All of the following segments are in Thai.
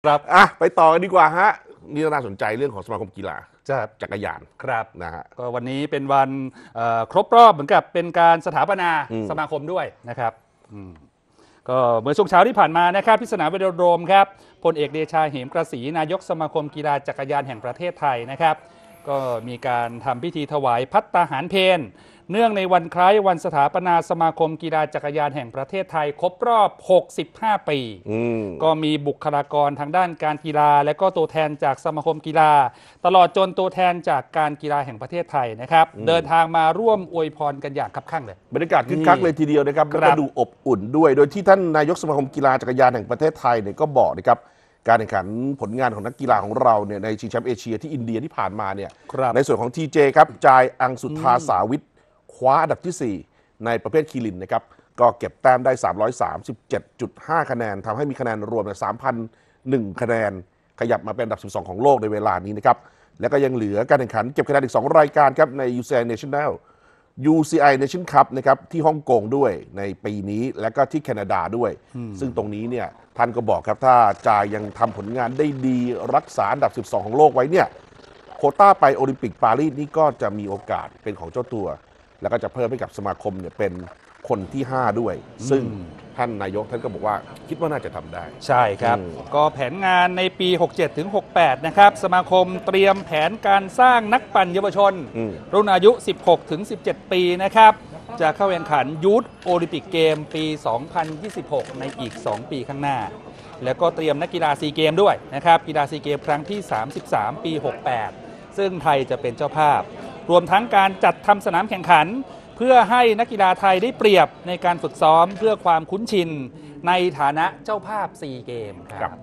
ครับไปต่อกันดีกว่าฮะนี่น่าสนใจเรื่องของสมาคมกีฬาจักรยานครับนะฮะก็วันนี้เป็นวันครบรอบเหมือนกับเป็นการสถาปนาสมาคมด้วยนะครับก็เมื่อช่วงเช้าที่ผ่านมานะครับที่สนามเวโรโดรมครับพลเอกเดชาเหมกระศรีนายกสมาคมกีฬาจักรยานแห่งประเทศไทยนะครับก็มีการทำพิธีถวายภัตตาหารเพลเนื่องในวันคล้ายวันสถาปนาสมาคมกีฬาจักรยานแห่งประเทศไทยครบรอบ65ปีก็มีบุคลากรทางด้านการกีฬาและก็ตัวแทนจากสมาคมกีฬาตลอดจนตัวแทนจากการกีฬาแห่งประเทศไทยนะครับเดินทางมาร่วมอวยพรกันอย่างคับคั่งเลยบรรยากาศคึกคักเลยทีเดียวนะครับแล้วก็ดูอบอุ่นด้วยโดยที่ท่านนายกสมาคมกีฬาจักรยานแห่งประเทศไทยเนี่ยก็บอกนะครับการแข่งขันผลงานของนักกีฬาของเราเนี่ยในชิงแชมป์เอเชียที่อินเดียที่ผ่านมาเนี่ยในส่วนของ TJ ครับจายอังสุธาสาวิทคว้าอันดับที่ 4 ในประเภทคีรินนะครับก็เก็บแต้มได้ 337.5 คะแนนทำให้มีคะแนนรวม 3,001 คะแนนขยับมาเป็นอันดับ 12 ของโลกในเวลานี้นะครับแล้วก็ยังเหลือการแข่งขันเก็บคะแนนอีก 2 รายการครับใน UCI Nation Cup นะครับที่ฮ่องกงด้วยในปีนี้และก็ที่แคนาดาด้วยซึ่งตรงนี้เนี่ยท่านก็บอกครับถ้าจายยังทำผลงานได้ดีรักษาอันดับ 12 ของโลกไว้เนี่ยโควต้าไปโอลิมปิกปารีสนี่ก็จะมีโอกาสเป็นของเจ้าตัวแล้วก็จะเพิ่มให้กับสมาคมเนี่ยเป็นคนที่ 5 ด้วยซึ่งท่านนายกท่านก็บอกว่าคิดว่าน่าจะทำได้ใช่ครับก็แผนงานในปี 67-68 นะครับสมาคมเตรียมแผนการสร้างนักปั่นเยาวชนรุ่นอายุ 16-17 ปีนะครับจะเข้าแข่งขันยูทโอลิมปิกเกมปี 2026 ในอีก 2 ปีข้างหน้าแล้วก็เตรียมนักกีฬาซีเกมด้วยนะครับกีฬาซีเกมครั้งที่ 33 ปี 68 ซึ่งไทยจะเป็นเจ้าภาพรวมทั้งการจัดทำสนามแข่งขันเพื่อให้นักกีฬาไทยได้เปรียบในการฝึกซ้อมเพื่อความคุ้นชินในฐานะเจ้าภาพซีเกมครับ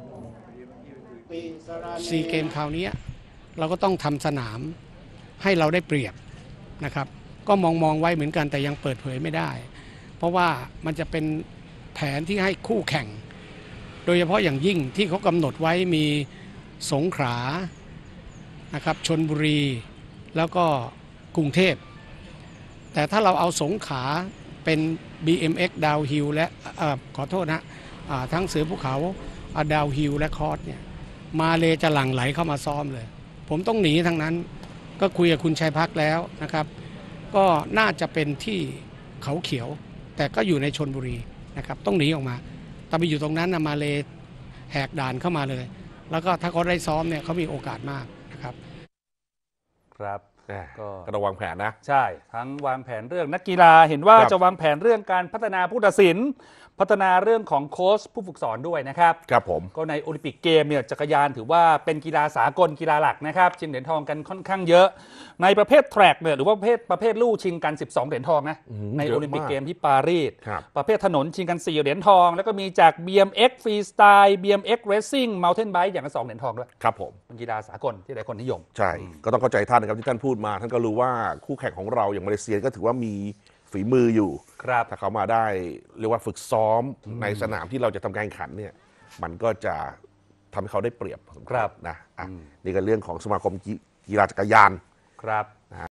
ซีเกมคราวนี้เราก็ต้องทำสนามให้เราได้เปรียบนะครับก็มองไว้เหมือนกันแต่ยังเปิดเผยไม่ได้เพราะว่ามันจะเป็นแผนที่ให้คู่แข่งโดยเฉพาะอย่างยิ่งที่เขากำหนดไว้มีสงขลานะครับชลบุรีแล้วก็กรุงเทพแต่ถ้าเราเอาสงขลาเป็น BMX ดาวฮิลและขอโทษนะทั้งเสือภูเขาดาวฮิลและคอร์สเนี่ยมาเลจะหลั่งไหลเข้ามาซ้อมเลยผมต้องหนีทั้งนั้นก็คุยกับคุณชัยพักแล้วนะครับก็น่าจะเป็นที่เขาเขียวแต่ก็อยู่ในชลบุรีนะครับต้องหนีออกมาแต่ไปอยู่ตรงนั้นมาเลแหกด่านเข้ามาเลยแล้วก็ถ้าเขาได้ซ้อมเนี่ยเขามีโอกาสมากนะครับครับก็ต้องวางแผนนะใช่ทั้งวางแผนเรื่องนักกีฬาเห็นว่าจะวางแผนเรื่องการพัฒนาผู้ตัดสินพัฒนาเรื่องของโค้ชผู้ฝึกสอนด้วยนะครับครับผมก็ในโอลิมปิกเกมเนี่ยจักรยานถือว่าเป็นกีฬาสากลกีฬาหลักนะครับชิงเหรียญทองกันค่อนข้างเยอะในประเภทแทร็กเนี่ยหรือว่าประเภทลู่ชิงกัน12เหรียญทองนะในโอลิมปิกเกมที่ปารีสประเภทถนนชิงกัน4เหรียญทองแล้วก็มีจาก BMX Freestyle BMX Racing Mountain Bike อย่างละ2เหรียญทองด้วยครับผมเป็นกีฬาสากลที่หลายคนนิยมใช่ก็ต้องเข้าใจท่านนะครับที่ท่านพูดมาท่านก็รู้ว่าคู่แข่งของเราอย่างมาเลเซียก็ถือว่ามีฝีมืออยู่ถ้าเขามาได้เรียกว่าฝึกซ้อมในสนามที่เราจะทำการแข่งขันเนี่ยมันก็จะทำให้เขาได้เปรียบนะนี่ก็เรื่องของสมาคมกีฬาจักรยานครับ